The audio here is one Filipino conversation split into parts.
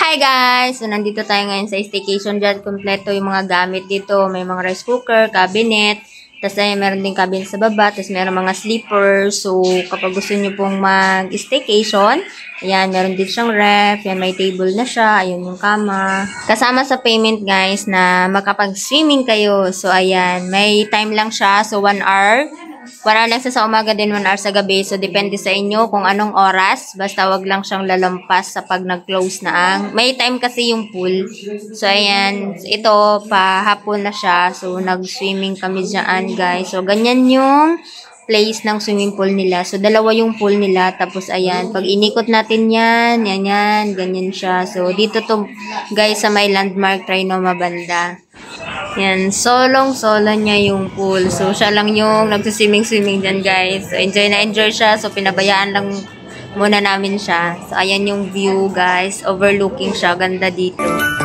Hi guys! So, nandito tayo ngayon sa staycation dyan. Kompleto yung mga gamit dito. May mga rice cooker, cabinet. Tapos ay meron din cabinet sa baba. Tapos meron mga sleepers. So, kapag gusto nyo pong mag-staycation, ayan, meron din siyang ref. Yan, may table na siya. Ayun yung kama. Kasama sa payment guys na makapag-swimming kayo. So, ayan, may time lang siya. So, 1 hour. 1 hour lang sa umaga din, 1 hour sa gabi. So, depende sa inyo kung anong oras. Basta wag lang siyang lalampas sa pag nag-close na ang. May time kasi yung pool. So, ayan. Ito, pahapon na siya. So, nag-swimming kami dyan, guys. So, ganyan yung place ng swimming pool nila. So, dalawa yung pool nila. Tapos, ayan. Pag inikot natin yan, yan, ganyan siya. So, dito to, guys, sa may landmark Trinoma banda. Yan, solo niya yung pool. So, siya lang yung nagsiswimming dyan, guys. So, enjoy siya. So, pinabayaan lang muna namin siya. So, ayan yung view, guys. Overlooking siya. Ganda dito.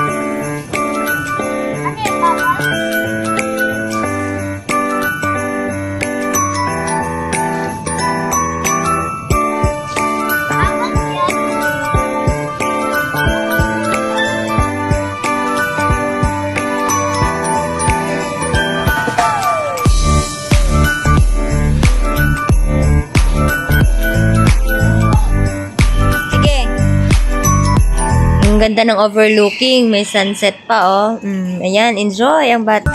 Ang ganda ng overlooking. May sunset pa, oh. Ayan, enjoy ang bat.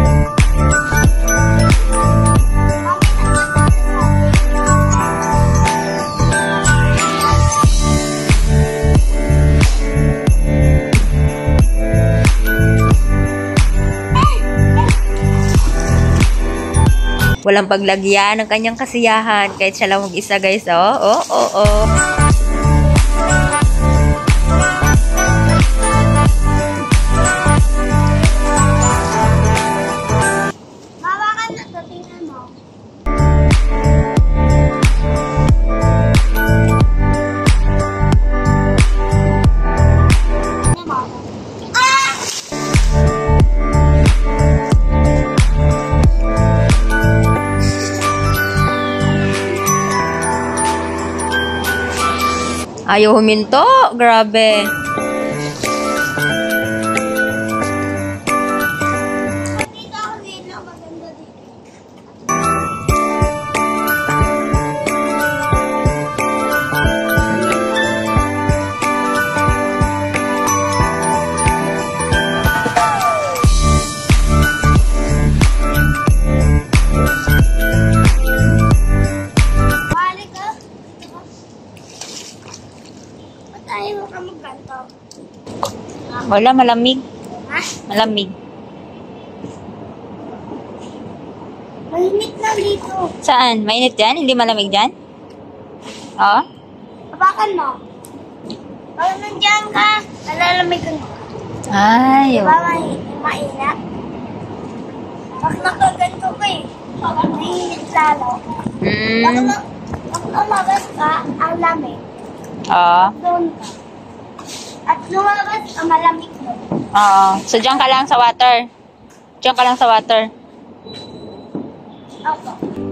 Walang paglagyan ng kanyang kasiyahan. Kahit siya lang mag-isa, guys, oh. Oh. Ayaw huminto. Grabe. Wala, malamig. Ha? Malamig. Mainit na dito. Saan? Mainit dyan? Hindi malamig dyan? Oo? Habakan mo. Pag nandiyan ka, nalalamig ka. Ay, diba mainit? Pag nakaganto ka eh. Mainit lalo. Pag lumabas ka, ang lamig. Oo. Doon ka. At lumabas ka, malamig mo. Oo. So, dyan ka lang sa water. Dyan ka lang sa water. Opo.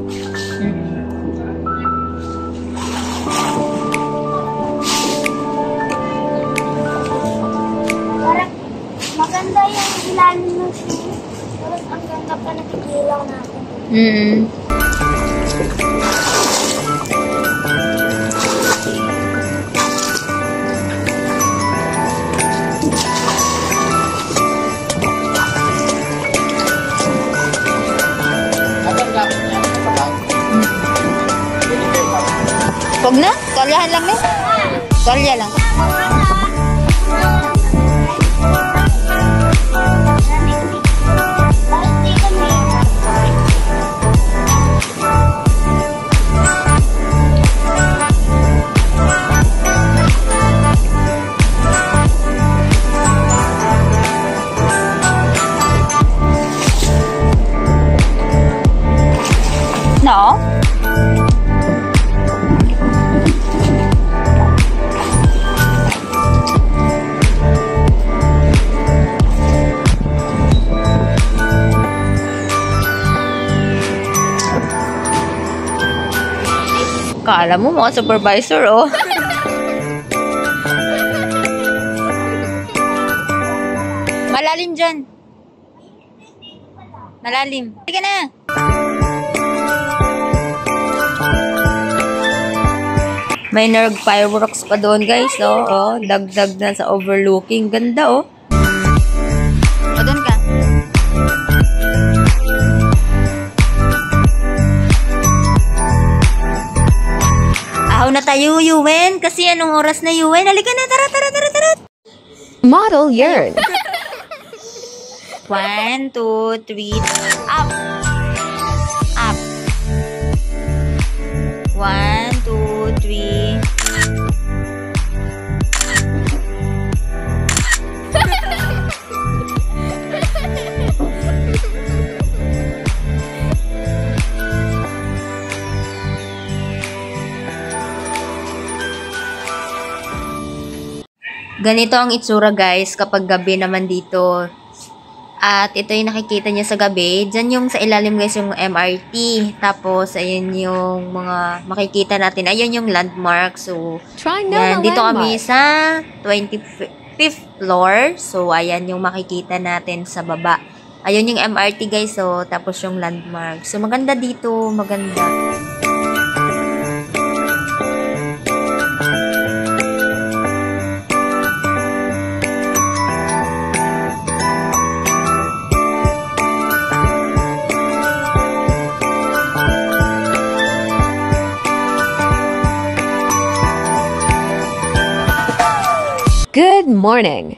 Parang maganda yung ilalim ng swimming. Tapos ang ganda pa nakikilaw natin. Huwag na. Tolyahan lang eh. Tolya lang. No? Kala mo mga supervisor, oh. Malalim dyan. Malalim. Halika na. May nerve fireworks pa doon, guys. Oh, dagdag na sa overlooking. Ganda, oh. O, doon ka. Ahaw na tayo, Yuen. Kasi anong oras na, Yuen? Halika na, tara. Model yearn. 1, 2, 3. Up. Up. 1, 2, 3. Ganito ang itsura, guys, kapag gabi naman dito. At ito yung nakikita niya sa gabi. Diyan yung sa ilalim, guys, yung MRT. Tapos, ayun yung mga makikita natin. Ayun yung landmark. So, yan. Dito kami sa 25th floor. So, ayan yung makikita natin sa baba. Ayun yung MRT, guys. So, tapos yung landmark. So, maganda dito. Maganda. Good morning.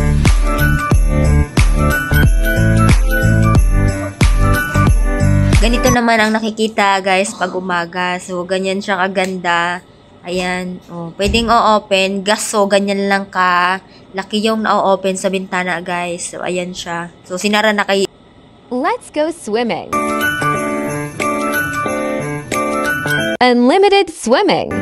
Ganito naman ang nakikita, guys, pag umaga. So, ganyan siya kaganda. Ayan. Oh, pwedeng o-open. Gaso, ganyan lang ka. Laki yung na-open sa bintana, guys. So, ayan siya. So, sinara na kayo. Let's go swimming. Unlimited swimming.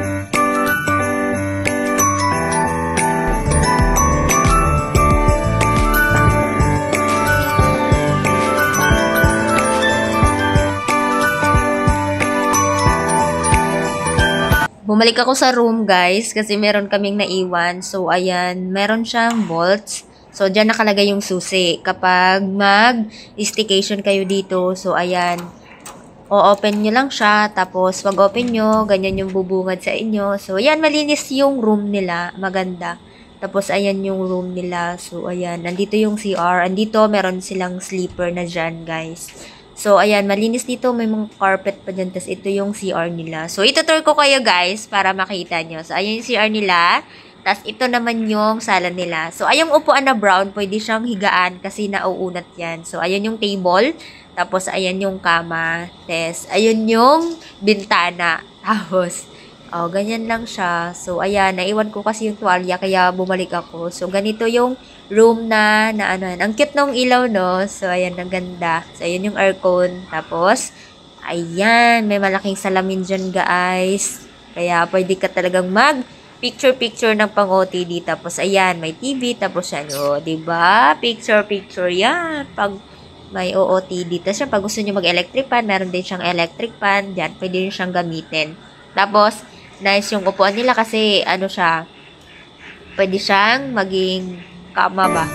Bumalik ako sa room, guys, kasi meron kaming naiwan. So, ayan, meron siyang bolts. So, dyan nakalagay yung susi. Kapag mag-staycation kayo dito, so, ayan, o-open nyo lang siya. Tapos, pag open nyo, ganyan yung bubungad sa inyo. So, ayan, malinis yung room nila. Maganda. Tapos, ayan yung room nila. So, ayan, nandito yung CR. Andito, meron silang sleeper na dyan, guys. So, ayan, malinis dito. May mga carpet pa dyan. Tapos, ito yung CR nila. So, itutur ko kayo, guys, para makita nyo. So, ayan yung CR nila. Tapos, ito naman yung sala nila. So, ayong upuan na brown, pwede siyang higaan kasi nauunat yan. So, ayan yung table. Tapos, ayan yung kama. Tapos, ayan yung bintana. Tapos, oh, ganyan lang siya. So, ayan, naiwan ko kasi yung tuwalya, kaya bumalik ako. So, ganito yung room na ano, ang cute nung ilaw, no? So, ayan, ang ganda. So, ayan yung aircon. Tapos, ayan, may malaking salamin dyan, guys. Kaya, pwede ka talagang picture-picture ng pang-OTD. Tapos, ayan, may TV. Tapos, ano, diba? Picture-picture yan. Pag may OOTD. Tapos, pag gusto nyo mag-electric fan, meron din siyang electric fan. Diyan, pwede rin siyang gamitin. Tapos, nice yung upuan nila kasi, ano siya, pwede siyang maging kama ba?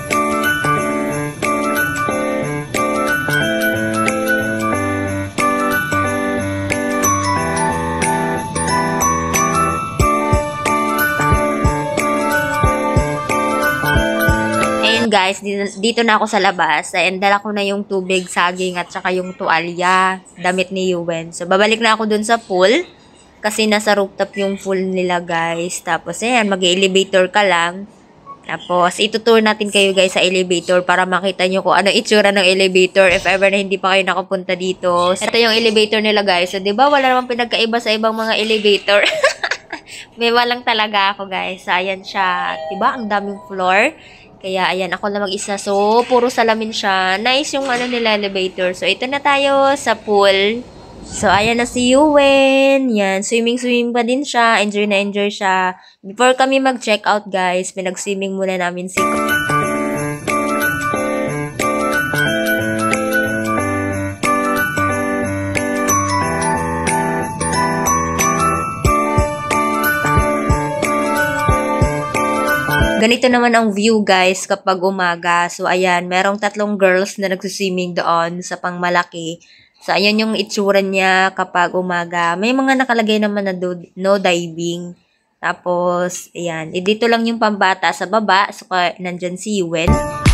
Ayun, guys, dito na ako sa labas. And dala ko na yung tubig, saging at saka yung tuwalya, damit ni Yuen. So, babalik na ako dun sa pool. Kasi nasa rooftop yung pool nila, guys. Tapos, ayan, mag-elevator ka lang. Tapos, itutour natin kayo, guys, sa elevator para makita nyo kung ano itsura ng elevator if ever na hindi pa kayo nakapunta dito. Ito yung elevator nila, guys. So, diba, wala namang pinagkaiba sa ibang mga elevator. May walang talaga ako, guys. So, ayan siya. Diba, ang daming floor. Kaya, ayan, ako lang mag-isa. So, puro salamin siya. Nice yung ano nila elevator. So, ito na tayo sa pool. So, ayan na si Yuen. Yan, swimming pa din siya. Enjoy na enjoy siya. Before kami mag-check out, guys, pinag-swimming muna namin si Ganito naman ang view guys kapag umaga. So ayan, merong 3 girls na nagsiswimming doon sa pangmalaki. So ayan yung itsura niya kapag umaga. May mga nakalagay naman na no diving. Tapos ayan, dito lang yung pambata sa baba. So nandyan si Yuen.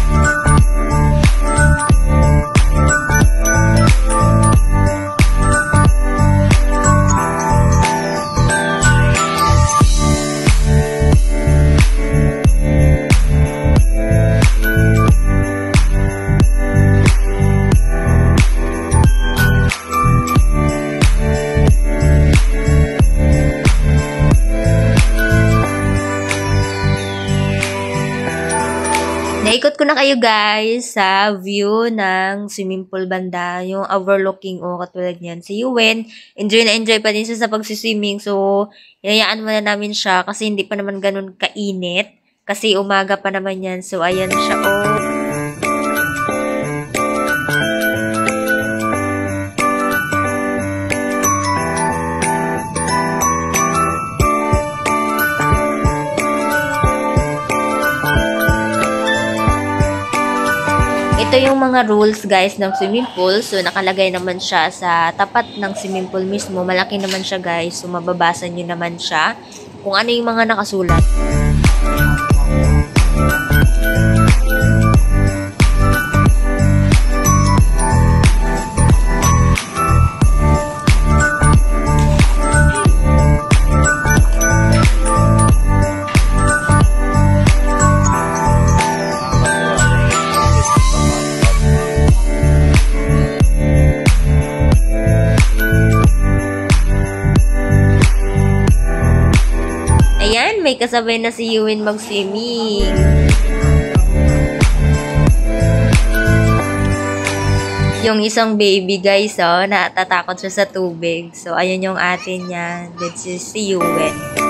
Naikot ko na kayo guys sa view ng swimming pool banda, yung overlooking katulad niyan. Si Yuen, enjoy na enjoy pa din siya sa pagsiswimming. So, hinayaan muna namin siya kasi hindi pa naman ganun kainit. Kasi umaga pa naman yan. So, ayan siya Ito yung mga rules guys ng swimming pool. So, nakalagay naman siya sa tapat ng swimming pool mismo. Malaki naman siya guys. So, mababasa nyo naman siya kung ano yung mga nakasulat. Ayan, may kasabay na si Yuen mag-swimming. Yung isang baby guys, natatakot siya sa tubig. So, ayun yung ate niya. This is si Yuen.